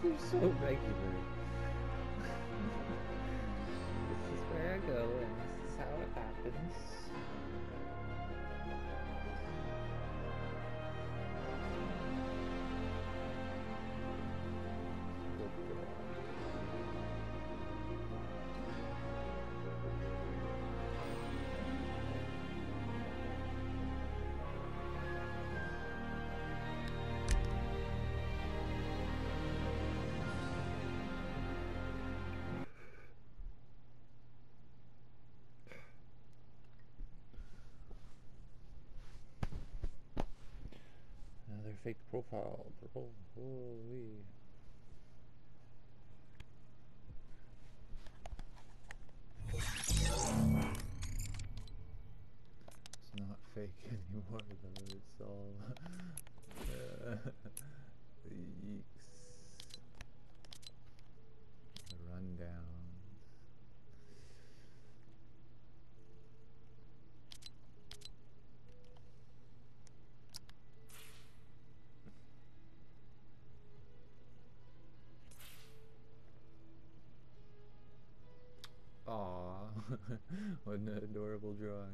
You're so regular. This is where I go, and this is how it happens. Another fake profile. Holy. It's not fake anymore though, it's all yeeks. The rundown. Aww, what an adorable drawing.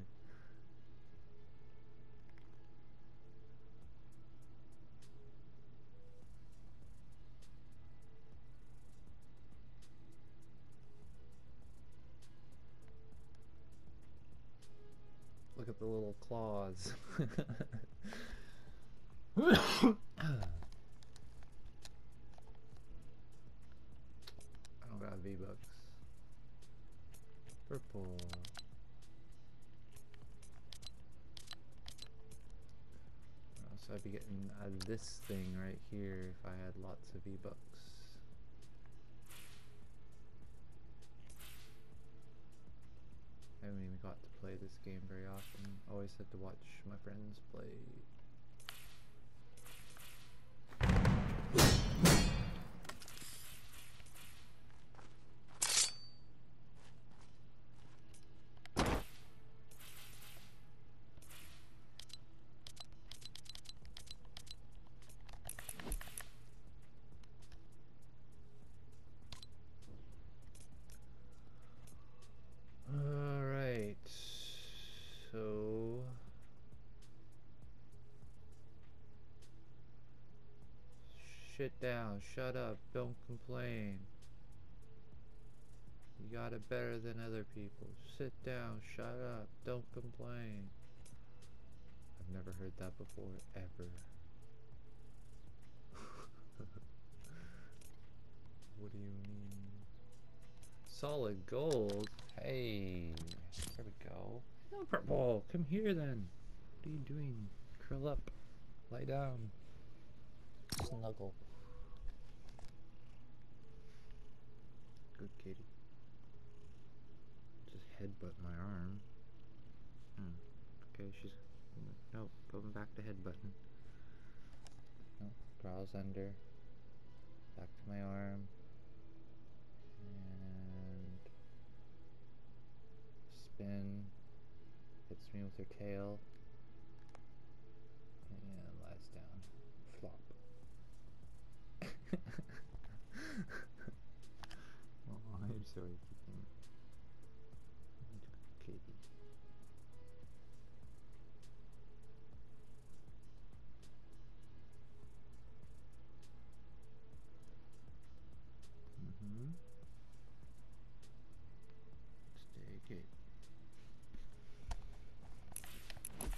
Look at the little claws. I don't got V-Bucks. Purple. So I'd be getting this thing right here if I had lots of V-Bucks. I haven't even got to play this game very often. Always had to watch my friends play. Sit down, shut up, don't complain. You got it better than other people. Sit down, shut up, don't complain. I've never heard that before, ever. What do you mean? Solid gold? Hey, there we go. No, purple, come here then. What are you doing? Curl up, lie down, snuggle. Good kitty. Just headbutt my arm. Okay, she's... No, going back to headbutting. No, crawls under. Back to my arm. And... spin. Hits me with her tail. And lies down. Flop. Oh, I'm sorry, kitty. Kitty. Stay, Kate.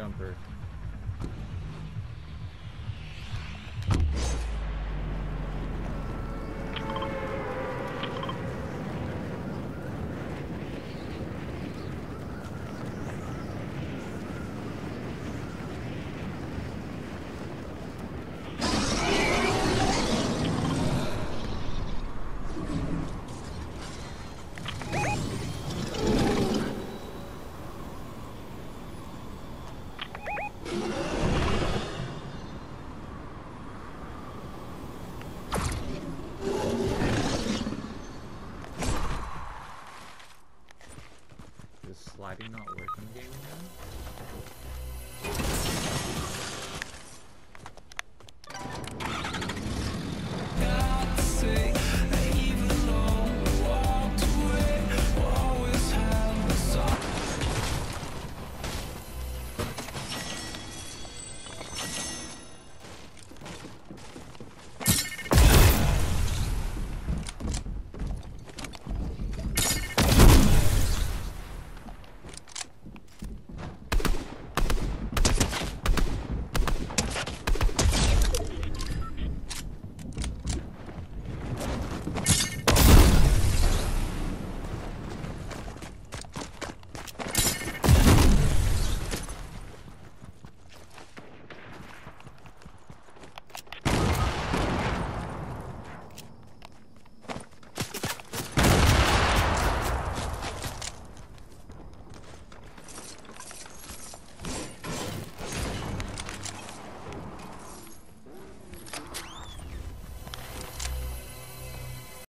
jumper.